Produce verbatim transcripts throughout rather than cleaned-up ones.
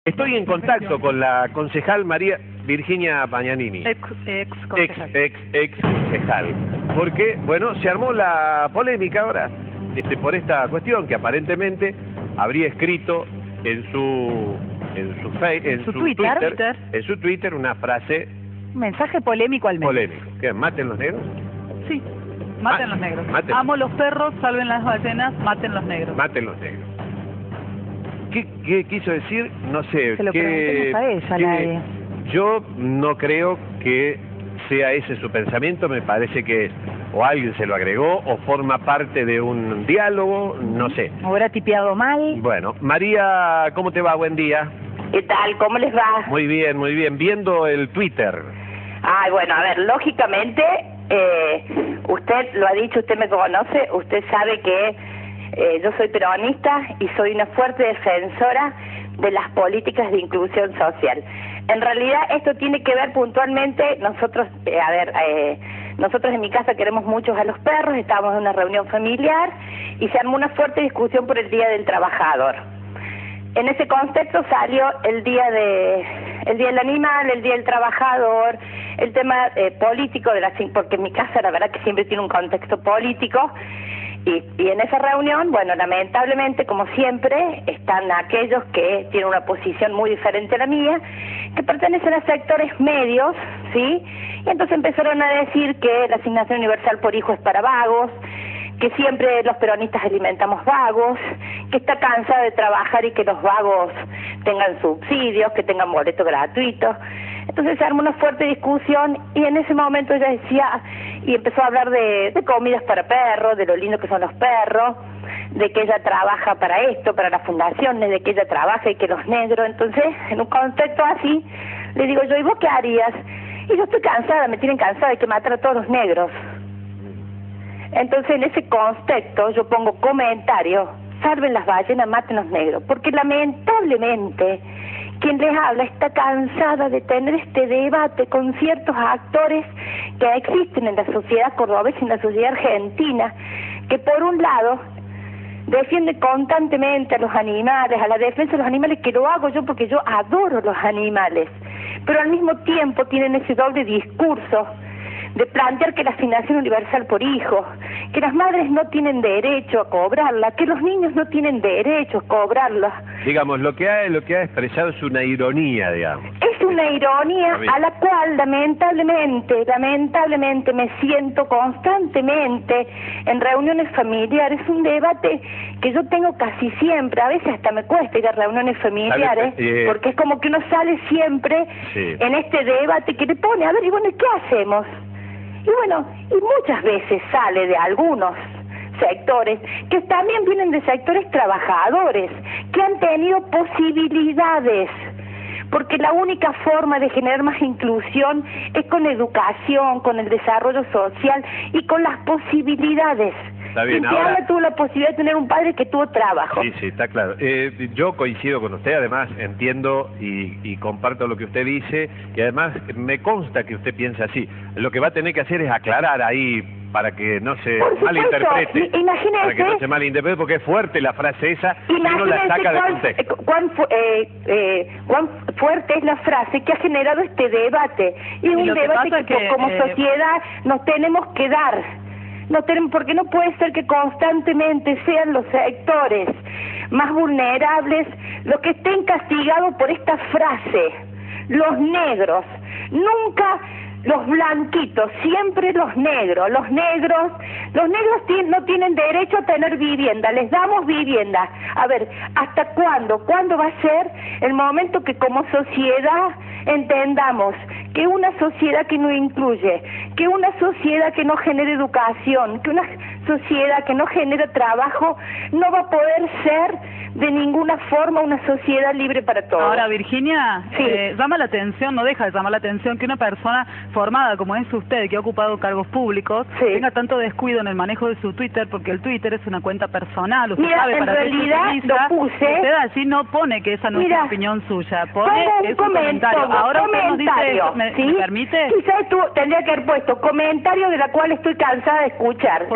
Estoy en contacto con la concejal María Virginia Pagnanini. Ex, ex Ex, concejal. ex, ex concejal. Porque, bueno, se armó la polémica ahora este, por esta cuestión que aparentemente habría escrito en su en su, fe, en Su su Twitter. Twitter, en su Twitter una frase Un mensaje polémico al mes. polémica. ¿Qué? ¿Maten los negros? Sí, maten Ma- los negros. maten. Amo los perros, salven las ballenas, maten los negros. Maten los negros. ¿Qué, qué quiso decir? No sé. Se lo qué- preguntemos a ella, qué- Lae. Yo no creo que sea ese su pensamiento, me parece que o alguien se lo agregó o forma parte de un diálogo, no sé. ¿Habrá tipeado mal? Bueno, María, ¿cómo te va? Buen día. ¿Qué tal? ¿Cómo les va? Muy bien, muy bien. Viendo el Twitter. Ay, bueno, a ver, lógicamente, eh, usted lo ha dicho, usted me conoce, usted sabe que eh, yo soy peronista y soy una fuerte defensora de las políticas de inclusión social. En realidad esto tiene que ver puntualmente, nosotros, eh, a ver, eh, nosotros en mi casa queremos muchos a los perros, estábamos en una reunión familiar y se armó una fuerte discusión por el Día del Trabajador. En ese contexto salió el día de el día del animal, el día del trabajador, el tema eh, político de la porque en mi casa la verdad que siempre tiene un contexto político y, y en esa reunión, bueno, lamentablemente como siempre están aquellos que tienen una posición muy diferente a la mía, que pertenecen a sectores medios, ¿sí? Y entonces empezaron a decir que la asignación universal por hijo es para vagos, que siempre los peronistas alimentamos vagos, que está cansada de trabajar y que los vagos tengan subsidios, que tengan boleto gratuito. Entonces se armó una fuerte discusión y en ese momento ella decía, y empezó a hablar de, de comidas para perros, de lo lindo que son los perros, de que ella trabaja para esto, para las fundaciones, de que ella trabaja y que los negros. Entonces, en un contexto así, le digo yo, ¿y vos qué harías? Y yo estoy cansada, me tienen cansada de que matar a todos los negros. Entonces en ese contexto yo pongo comentario, salven las ballenas, maten los negros, porque lamentablemente quien les habla está cansada de tener este debate con ciertos actores que existen en la sociedad cordobesa y en la sociedad argentina, que por un lado defiende constantemente a los animales, a la defensa de los animales, que lo hago yo porque yo adoro los animales, pero al mismo tiempo tienen ese doble discurso de plantear que la asignación universal por hijo, que las madres no tienen derecho a cobrarla, que los niños no tienen derecho a cobrarla. Digamos, lo que ha, lo que ha expresado es una ironía, digamos. Es una ironía a la cual lamentablemente, lamentablemente me siento constantemente en reuniones familiares, un debate que yo tengo casi siempre, a veces hasta me cuesta ir a reuniones familiares, Eh, porque es como que uno sale siempre sí. en este debate que le pone, a ver, y bueno, ¿qué hacemos? Y bueno, y muchas veces sale de algunos sectores que también vienen de sectores trabajadores, que han tenido posibilidades, porque la única forma de generar más inclusión es con educación, con el desarrollo social y con las posibilidades. Está bien, Quien te ahora- habla tuvo la posibilidad de tener un padre que tuvo trabajo. Sí, sí, está claro. Eh, yo coincido con usted, además entiendo y, y comparto lo que usted dice, y además me consta que usted piensa así. Lo que va a tener que hacer es aclarar ahí para que no se Por supuesto, malinterprete. i- imagínese- Para que no se malinterprete, porque es fuerte la frase esa y uno la Imagínense saca de cuán, contexto. eh, cuán, fu- eh, eh, cuán fuerte es la frase que ha generado este debate. Y Y un lo que debate pasa que, que, como eh, sociedad nos tenemos que dar. No tenemos, porque no puede ser que constantemente sean los sectores más vulnerables los que estén castigados por esta frase. Los negros, nunca los blanquitos, siempre los negros. Los negros, los negros ti- no tienen derecho a tener vivienda, les damos vivienda. A ver, ¿hasta cuándo? ¿Cuándo va a ser el momento que como sociedad entendamos que una sociedad que no incluye, que una sociedad que no genera educación, que una sociedad que no genera trabajo, no va a poder ser de ninguna forma una sociedad libre para todos? Ahora, Virginia, Sí. eh, llama la atención, no deja de llamar la atención que una persona formada como es usted, que ha ocupado cargos públicos, Sí. tenga tanto descuido en el manejo de su Twitter, porque el Twitter es una cuenta personal, usted Mira, sabe en para qué se realidad utiliza. lo puse. Usted así no pone que esa no Mira, es una opinión suya, pone Pongo un que es un comentario. comentario. Ahora usted nos dice comentario, eso, ¿me, ¿sí? ¿me permite? Quizás tú tendría que haber puesto comentario de la cual estoy cansada de escuchar. Porque La le puede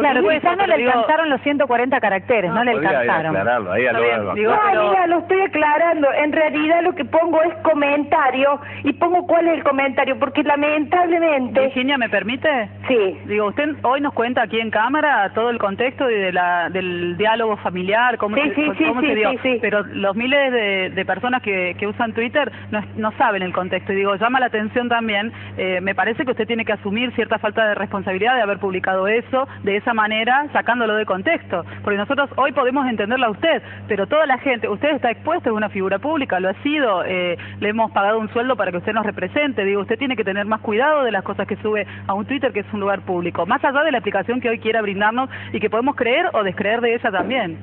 quizás no le digo, alcanzaron los ciento cuarenta caracteres, no, no le podría alcanzaron. aclararlo, ahí a lo, Está bien, lo- digo, No, pero- mira, lo estoy aclarando. En realidad lo que pongo es comentario y pongo cuál es el comentario, porque lamentablemente... Virginia, ¿me permite? Sí. Digo, usted hoy nos cuenta aquí en cámara todo el contexto y de la, del diálogo familiar, cómo, Sí, se, sí, sí, cómo sí, se dio, sí, sí. pero los miles de, de personas que, que usan Twitter no, no saben el contexto. Y digo, llama la atención también, eh, me parece que usted tiene que asumir cierta falta de responsabilidad de haber publicado eso de esa manera, sacándolo de contexto. Porque nosotros hoy podemos entenderla a usted, pero toda la gente, usted está expuesto, es una figura pública, lo ha sido, eh, le hemos pagado un sueldo para que usted nos represente. Digo, usted tiene que tener más cuidado de las cosas que sube a un Twitter, que es un lugar público, más allá de la explicación que hoy quiera brindarnos y que podemos creer o descreer de ella también.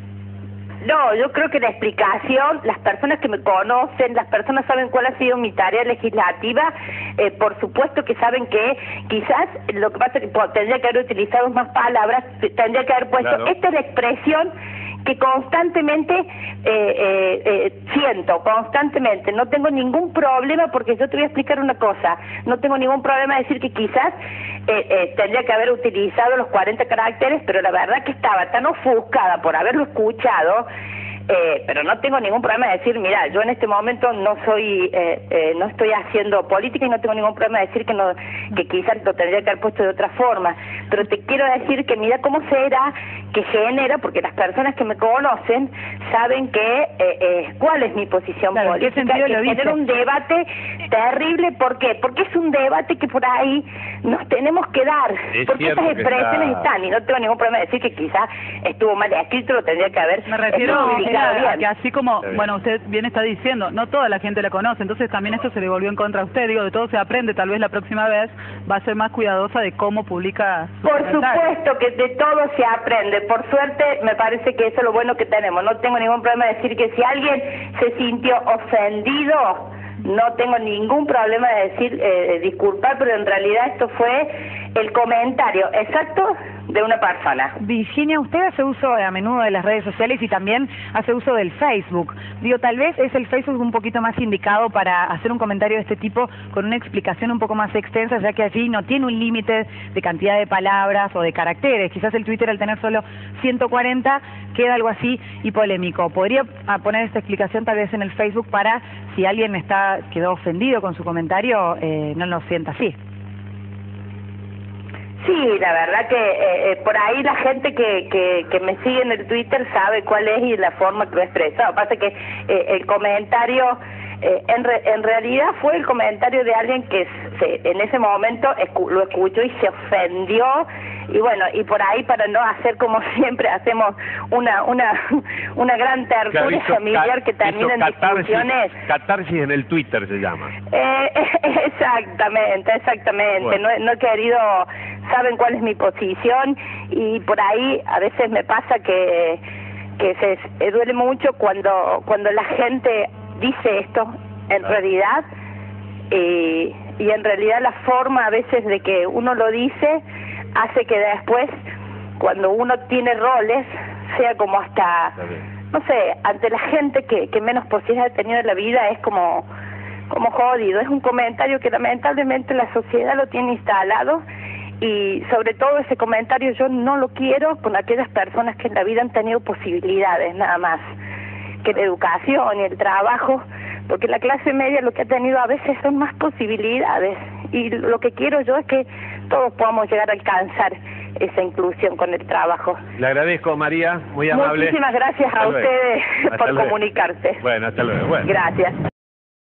No, yo creo que la explicación, las personas que me conocen, las personas saben cuál ha sido mi tarea legislativa, eh, por supuesto que saben que quizás lo que pasa es que po- tendría que haber utilizado más palabras, t- tendría que haber puesto, Claro. esta es la expresión que constantemente eh, eh, eh, siento, constantemente, no tengo ningún problema, porque yo te voy a explicar una cosa, no tengo ningún problema de decir que quizás eh, eh, tendría que haber utilizado los cuarenta caracteres, pero la verdad que estaba tan ofuscada por haberlo escuchado, eh, pero no tengo ningún problema de decir, mira, yo en este momento no soy, eh, eh, no estoy haciendo política y no tengo ningún problema de decir que no, que quizás lo tendría que haber puesto de otra forma, pero te quiero decir que mira cómo será que genera, porque las personas que me conocen saben que eh, eh, cuál es mi posición Claro, ¿en qué política, sentido que lo dice? genera un debate terrible. ¿Por qué? Porque es un debate que por ahí nos tenemos que dar, Es porque cierto estas que expresiones está- están, y no tengo ningún problema de decir que quizás estuvo mal escrito, lo tendría que haber Me refiero especificado a, a bien. que así como, Está bien. bueno, usted bien está diciendo, no toda la gente la conoce, entonces también esto se le volvió en contra a usted. Digo, de todo se aprende, tal vez la próxima vez va a ser más cuidadosa de cómo publica sus Por comentarios. supuesto que de todo se aprende. Por suerte, me parece que eso es lo bueno que tenemos. No tengo ningún problema de decir que si alguien se sintió ofendido, no tengo ningún problema de decir, eh, disculpar, pero en realidad esto fue el comentario exacto de una persona. Virginia, usted hace uso a menudo de las redes sociales y también hace uso del Facebook. Digo, tal vez es el Facebook un poquito más indicado para hacer un comentario de este tipo con una explicación un poco más extensa, ya que allí no tiene un límite de cantidad de palabras o de caracteres. Quizás el Twitter, al tener solo ciento cuarenta, queda algo así y polémico. ¿Podría ah, poner esta explicación tal vez en el Facebook para, si alguien está quedó ofendido con su comentario, eh, no lo sienta así? Sí, la verdad que eh, eh, por ahí la gente que, que, que me sigue en el Twitter sabe cuál es y la forma que lo he expresado. Pasa que eh, el comentario, eh, en, re, en realidad fue el comentario de alguien que se, en ese momento escu lo escuchó y se ofendió. Y bueno, y por ahí, para no hacer como siempre hacemos una una una gran Claro, tertulia hizo familiar ca- que termina en hizo catarsis- discusiones. Catarsis en el Twitter se llama. Eh, exactamente, exactamente. Bueno. No, no he querido, saben cuál es mi posición y por ahí a veces me pasa que que se eh, duele mucho cuando cuando la gente dice esto en Claro. realidad eh, y en realidad la forma a veces de que uno lo dice hace que después, cuando uno tiene roles, sea como hasta, Está bien. no sé, ante la gente que, que menos posibilidad ha tenido en la vida, es como como jodido. Es un comentario que lamentablemente la sociedad lo tiene instalado, y sobre todo ese comentario yo no lo quiero con aquellas personas que en la vida han tenido posibilidades nada más que la educación y el trabajo, porque la clase media lo que ha tenido a veces son más posibilidades, y lo que quiero yo es que todos podamos llegar a alcanzar esa inclusión con el trabajo. Le agradezco, María, muy amable. Muchísimas gracias Hasta a luego. ustedes Hasta por luego. comunicarse. Bueno, hasta luego. Bueno. Gracias.